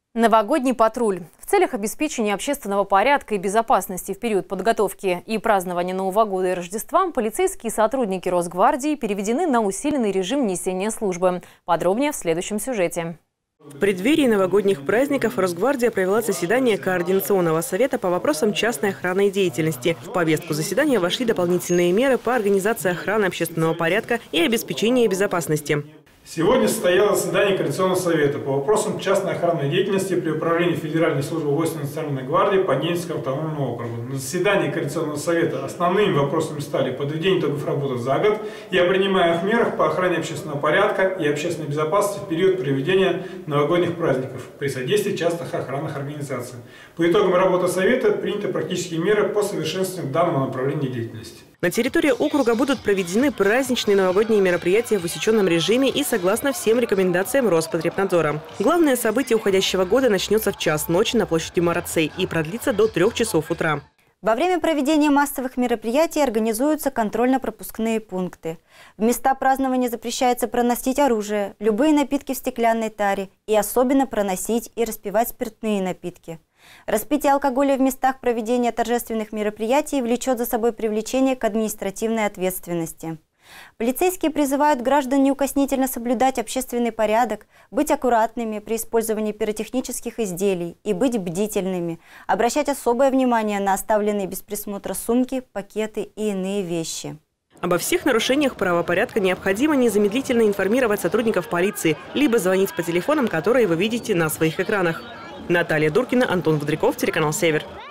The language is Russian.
Новогодний патруль. В целях обеспечения общественного порядка и безопасности в период подготовки и празднования Нового года и Рождества полицейские сотрудники Росгвардии переведены на усиленный режим несения службы. Подробнее в следующем сюжете. В преддверии новогодних праздников Росгвардия провела заседание Координационного совета по вопросам частной охранной деятельности. В повестку заседания вошли дополнительные меры по организации охраны общественного порядка и обеспечения безопасности. Сегодня состоялось заседание Координационного совета по вопросам частной охранной деятельности при управлении Федеральной службы войск Национальной гвардии по Ненецкому автономному округу. На заседании Координационного совета основными вопросами стали подведение итогов работы за год и о принимаемых мерах по охране общественного порядка и общественной безопасности в период проведения новогодних праздников при содействии частных охранных организаций. По итогам работы совета приняты практические меры по совершенствованию данного направления деятельности. На территории округа будут проведены праздничные новогодние мероприятия в усеченном режиме и согласно всем рекомендациям Роспотребнадзора. Главное событие уходящего года начнется в час ночи на площади Марацей и продлится до 3 часов утра. Во время проведения массовых мероприятий организуются контрольно-пропускные пункты. В места празднования запрещается проносить оружие, любые напитки в стеклянной таре и особенно проносить и распивать спиртные напитки. Распитие алкоголя в местах проведения торжественных мероприятий влечет за собой привлечение к административной ответственности. Полицейские призывают граждан неукоснительно соблюдать общественный порядок, быть аккуратными при использовании пиротехнических изделий и быть бдительными, обращать особое внимание на оставленные без присмотра сумки, пакеты и иные вещи. Обо всех нарушениях правопорядка необходимо незамедлительно информировать сотрудников полиции, либо звонить по телефонам, которые вы видите на своих экранах. Наталья Дуркина, Антон Водряков, телеканал «Север».